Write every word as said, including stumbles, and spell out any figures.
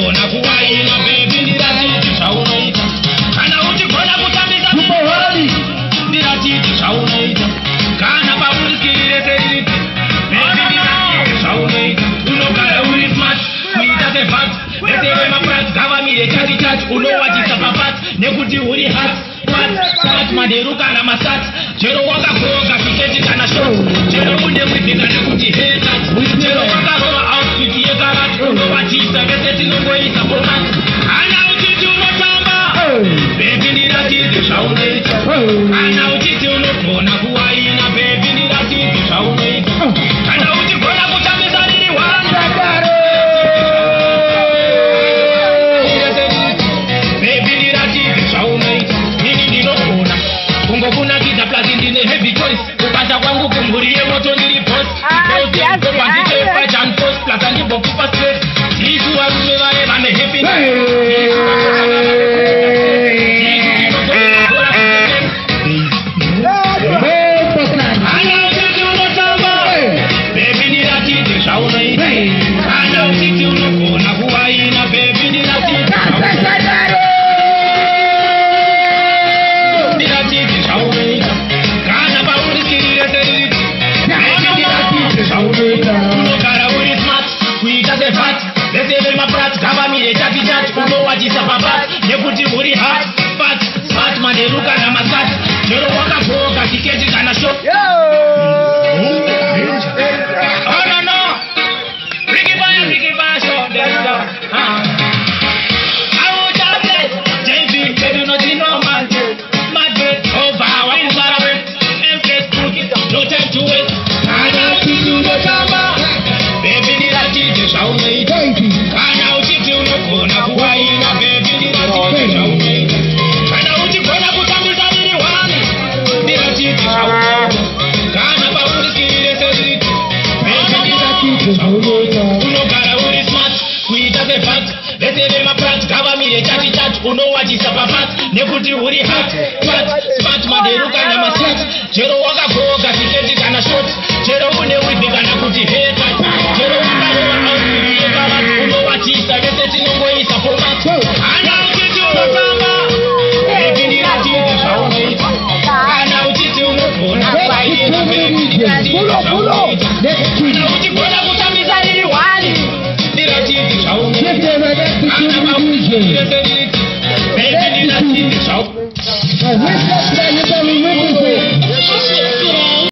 unogona kuwaina baby ndiratidzi zvaunoita kana uchigona kutambisa mubohari ndiratidzi zvaunoita kana pauriskirire seriti baby ndiratidzi zvaunoita unogara uri smart kuita sevat vetere maprat gavamire chati chati unowatisa papat nekuti uri hat sat maderu kana masat chero wakagoga tiketi kana shot chero une wipi kana kuti hetat chero wakarova outfit yekarat unowatisa vese tinongoisa format kana uchiti unotamba bebi ndiratidzi zvaunoita kana uchiti unogona kuwaina bebi ndiratidzi zvaunoita kana uchigona kutambisa riri wanda bebi ndiratidzi zvaunoita ini ndinogona kungokunakidza plazi ndine heavy choice kubata kwangu kumhuri yemoto ndiri boss post plus andimbokupa stress isu varume vare vane happiness kana uchiti unotamba bebi ndiratidze zvaunoita kana uchiti unogona kuwaina bebi ndiratidze ndiratidze zvaunoita kana pauriskirire seriti ndiratidze zvaunoita unogara uri smart kuita sevat vese vemaprat gavamire chati chati unowatisa papat nekuti uri hat fat smart maderu kana masat chero wakagoga tiketi kana shop oh no no Ricky Fire Ricky Fire show that's the uh. I will just let J B baby not in normal mad bed over wine far away empress cook it no time to wait kana uchiti unotamba baby ndiratidze zvaunoita kana uchiti unogona kuwaina baby ndiratidze zvaunoita kana uchigona kutambisa riri wani ndiratidze zvaunoita kana pauriskirire seriti baby ndiratidze zvaunoita unogara uri smart kuita sevat vese vemaprat gavamire chati chati unowatisa papat nekuti uri hat fat smart maderu kana masat chero wakagoga tiketi kana shot chero une wipi kana kuti hekat chero wakarova outfit yekavat unowatisa vese tinongoisa format kana uchiti unotamba bebi ndiratidze zvaunoita kana uchiti unogona kuwaina bebi ndiratidze zvaunoita kana uchigona kutambisa riri wani ndiratidze zvaunoita kana pauriskirire seriti bebi ndiratidze zvaunoita